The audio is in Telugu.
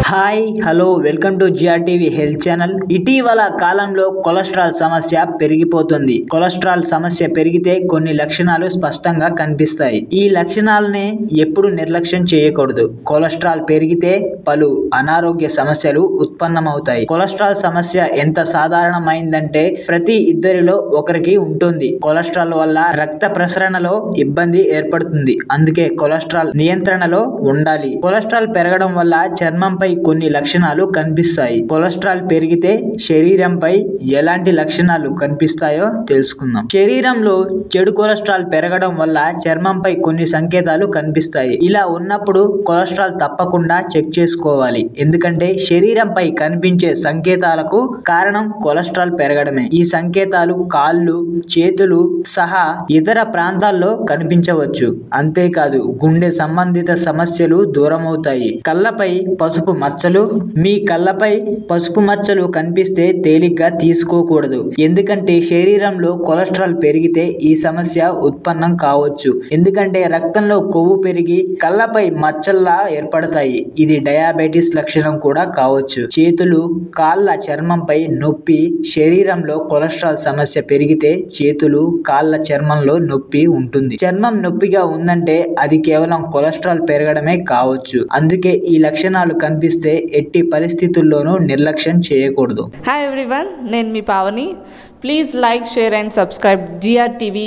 Hi hello welcome to GRTV health channel. ఇటీవల కాలంలో కొలెస్ట్రాల్ సమస్య పెరిగిపోతుంది. కొలెస్ట్రాల్ సమస్య పెరిగితే కొన్ని లక్షణాలు స్పష్టంగా కనిపిస్తాయి. ఈ లక్షణాలనే ఎప్పుడు నిర్లక్ష్యం చేయకూడదు. కొలెస్ట్రాల్ పెరిగితే పలు అనారోగ్య సమస్యలు ఉత్పన్నమవుతాయి. కొలెస్ట్రాల్ సమస్య ఎంత సాధారణమైందంటే ప్రతి ఇద్దరిలో ఒకరికి ఉంటుంది. కొలెస్ట్రాల్ వల్ల రక్త ప్రసరణలో ఇబ్బంది ఏర్పడుతుంది. అందుకే కొలెస్ట్రాల్ నియంత్రణలో ఉండాలి. కొలెస్ట్రాల్ పెరగడం వల్ల చర్మంపై కొన్ని లక్షణాలు కనిపిస్తాయి. కొలెస్ట్రాల్ పెరిగితే శరీరంపై ఎలాంటి లక్షణాలు కనిపిస్తాయో తెలుసుకుందాం. శరీరంలో చెడు కొలెస్ట్రాల్ పెరగడం వల్ల చర్మంపై కొన్ని సంకేతాలు కనిపిస్తాయి. ఇలా ఉన్నప్పుడు కొలెస్ట్రాల్ తప్పకుండా చెక్ చేసుకోవాలి. ఎందుకంటే శరీరంపై కనిపించే సంకేతాలకు కారణం కొలెస్ట్రాల్ పెరగడమే. ఈ సంకేతాలు కాళ్ళు, చేతులు సహా ఇతర ప్రాంతాల్లో కనిపించవచ్చు. అంతేకాదు గుండె సంబంధిత సమస్యలు దూరమవుతాయి. కళ్ళపై పసుపు మచ్చలు మీ కళ్ళపై పసుపు మచ్చలు కనిపిస్తే తేలిగ్గా తీసుకోకూడదు. ఎందుకంటే శరీరంలో కొలెస్ట్రాల్ పెరిగితే ఈ సమస్య ఉత్పన్నం కావచ్చు. ఎందుకంటే రక్తంలో కొవ్వు పెరిగి కళ్ళపై మచ్చల్లా ఏర్పడతాయి. ఇది డయాబెటిస్ లక్షణం కూడా కావచ్చు. చేతులు, కాళ్ళ చర్మంపై నొప్పి. శరీరంలో కొలెస్ట్రాల్ సమస్య పెరిగితే చేతులు, కాళ్ళ చర్మంలో నొప్పి ఉంటుంది. చర్మం నొప్పిగా ఉందంటే అది కేవలం కొలెస్ట్రాల్ పెరగడమే కావచ్చు. అందుకే ఈ లక్షణాలు కనిపిస్తే ఎట్టి పరిస్థితుల్లోనూ నిర్లక్ష్యం చేయకూడదు. హాయ్ ఎవ్రీవన్, నేను మీ Pavani. Please like, share and subscribe GRTV.